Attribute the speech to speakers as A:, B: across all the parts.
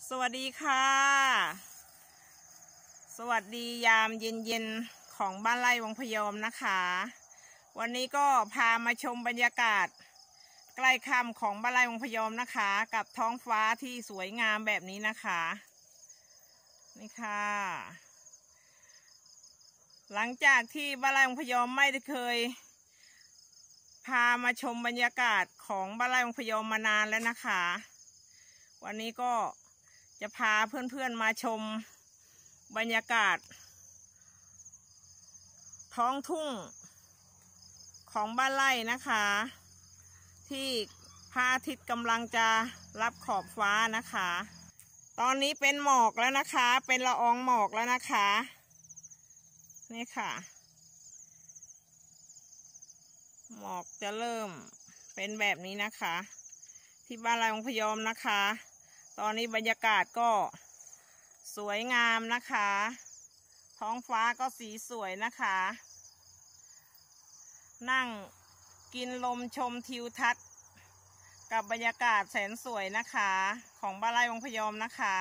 A: สวัสดีค่ะสวัสดียามเย็นๆของบ้านไร่วังพยอมนะคะวันนี้ก็พามาชมบรรยากาศใกล้ค่ำของบ้านไร่วังพยอมนะคะกับท้องฟ้าที่สวยงามแบบนี้นะคะนี่ค่ะหลังจากที่บ้านไร่วังพยอมไม่ได้เคยพามาชมบรรยากาศของบ้านไร่วังพยอมมานานแล้วนะคะวันนี้ก็จะพาเพื่อนๆมาชมบรรยากาศท้องทุ่งของบ้านไร่นะคะที่พระอาทิตย์กำลังจะรับขอบฟ้านะคะตอนนี้เป็นหมอกแล้วนะคะเป็นละอองหมอกแล้วนะคะนี่ค่ะหมอกจะเริ่มเป็นแบบนี้นะคะที่บ้านไร่วังพยอมนะคะตอนนี้บรรยากาศก็สวยงามนะคะท้องฟ้าก็สีสวยนะคะนั่งกินลมชมทิวทัศน์กับบรรยากาศแสนสวยนะคะของบ้านไร่วังพยอมนะคะ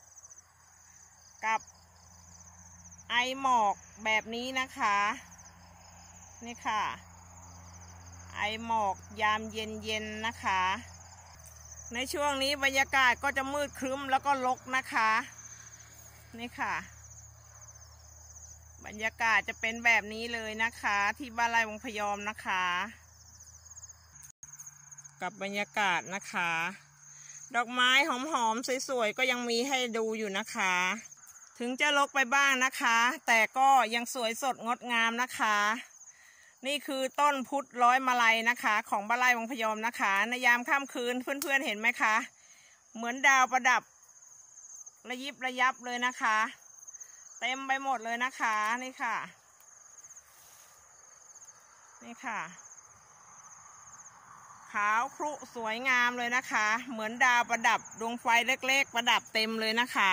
A: กับไอหมอกแบบนี้นะคะนี่ค่ะไอหมอกยามเย็นๆนะคะในช่วงนี้บรรยากาศก็จะมืดครึ้มแล้วก็รกนะคะนี่ค่ะบรรยากาศจะเป็นแบบนี้เลยนะคะที่บ้านไร่วังพยอมนะคะกับบรรยากาศนะคะดอกไม้หอมๆสวยๆก็ยังมีให้ดูอยู่นะคะถึงจะรกไปบ้างนะคะแต่ก็ยังสวยสดงดงามนะคะนี่คือต้นพุทธร้อยมาลัยนะคะของบ้านไร่วังพยอมนะคะในยามค่ำคืนเพื่อนๆเห็นไหมคะเหมือนดาวประดับระยิบระยับเลยนะคะเต็มไปหมดเลยนะคะนี่ค่ะนี่ค่ะขาวครุสวยงามเลยนะคะเหมือนดาวประดับดวงไฟเล็กๆประดับเต็มเลยนะคะ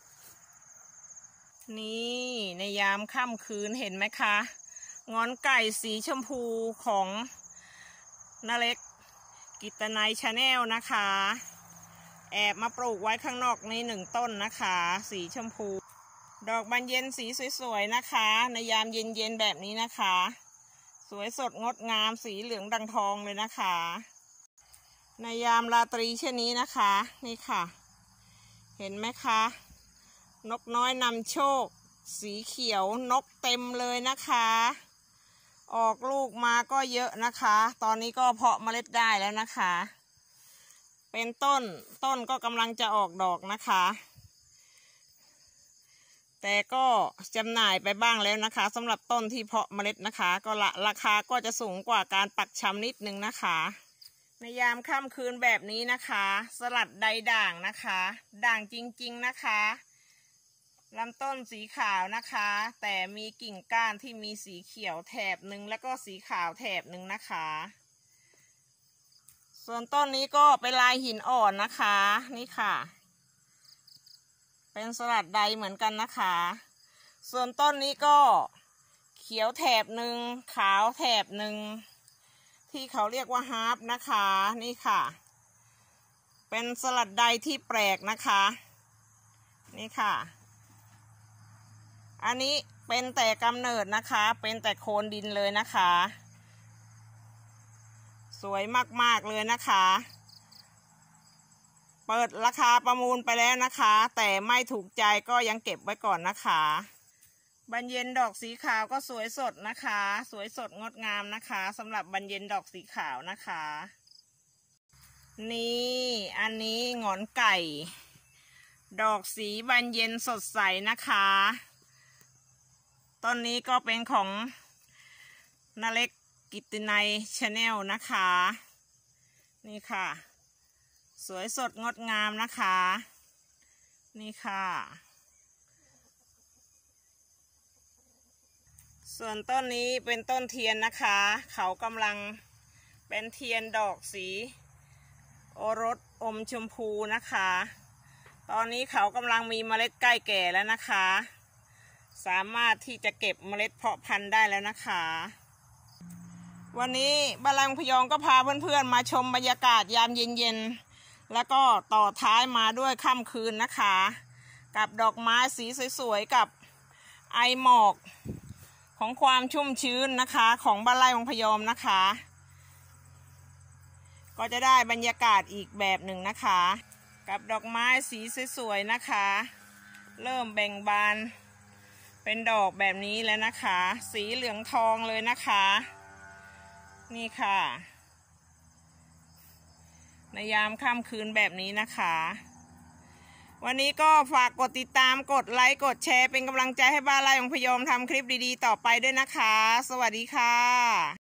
A: นี่ในยามค่ำคืนเห็นไหมคะงอนไก่สีชมพูของนาเล็กกิตนัยชาแนลนะคะแอบมาปลูกไว้ข้างนอกนี้1 ต้นนะคะสีชมพูดอกบานเย็นสีสวยๆนะคะในยามเย็นๆแบบนี้นะคะสวยสดงดงามสีเหลืองดังทองเลยนะคะในยามราตรีเช่นนี้นะคะนี่ค่ะเห็นไหมคะนกน้อยนำโชคสีเขียวนกเต็มเลยนะคะออกลูกมาก็เยอะนะคะตอนนี้ก็เพาะเมล็ดได้แล้วนะคะเป็นต้นก็กำลังจะออกดอกนะคะแต่ก็จำหน่ายไปบ้างแล้วนะคะสำหรับต้นที่เพาะเมล็ดนะคะก็ราคาก็จะสูงกว่าการปักชำนิดนึงนะคะในยามค่ำคืนแบบนี้นะคะสลัดใดด่างนะคะด่างจริงๆนะคะลำต้นสีขาวนะคะแต่มีกิ่งก้านที่มีสีเขียวแถบหนึ่งแล้วก็สีขาวแถบหนึ่งนะคะส่วนต้นนี้ก็เป็นลายหินอ่อนนะคะนี่ค่ะเป็นสลัดใดเหมือนกันนะคะส่วนต้นนี้ก็เขียวแถบหนึ่งขาวแถบหนึ่งที่เขาเรียกว่าฮาร์ปนะคะนี่ค่ะเป็นสลัดใดที่แปลกนะคะนี่ค่ะอันนี้เป็นแต่กำเนิดนะคะเป็นแต่โคนดินเลยนะคะสวยมากๆเลยนะคะเปิดราคาประมูลไปแล้วนะคะแต่ไม่ถูกใจก็ยังเก็บไว้ก่อนนะคะบานเย็นดอกสีขาวก็สวยสดนะคะสวยสดงดงามนะคะสำหรับบานเย็นดอกสีขาวนะคะนี่อันนี้หงอนไก่ดอกสีบานเย็นสดใสนะคะต้นนี้ก็เป็นของนาเล็กกิตตินัยชาแนลนะคะนี่ค่ะสวยสดงดงามนะคะนี่ค่ะส่วนต้นนี้เป็นต้นเทียนนะคะเขากำลังเป็นเทียนดอกสีโอรสอมชมพูนะคะตอนนี้เขากำลังมีเมล็ดใกล้แก่แล้วนะคะสามารถที่จะเก็บเมล็ดเพาะพันธุ์ได้แล้วนะคะวันนี้บ้านไร่วังพยอมก็พาเพื่อนๆมาชมบรรยากาศยามเย็นๆแล้วก็ต่อท้ายมาด้วยค่ำคืนนะคะกับดอกไม้สีสวยๆกับไอหมอกของความชุ่มชื้นนะคะของบ้านไร่วังพยอมนะคะก็จะได้บรรยากาศอีกแบบหนึ่งนะคะกับดอกไม้สีสวยๆนะคะเริ่มแบ่งบานเป็นดอกแบบนี้แล้วนะคะสีเหลืองทองเลยนะคะนี่ค่ะในยามค่ำคืนแบบนี้นะคะวันนี้ก็ฝากกดติดตามกดไลค์กดแชร์เป็นกำลังใจให้บ้านไร่วังพยอมทำคลิปดีๆต่อไปด้วยนะคะสวัสดีค่ะ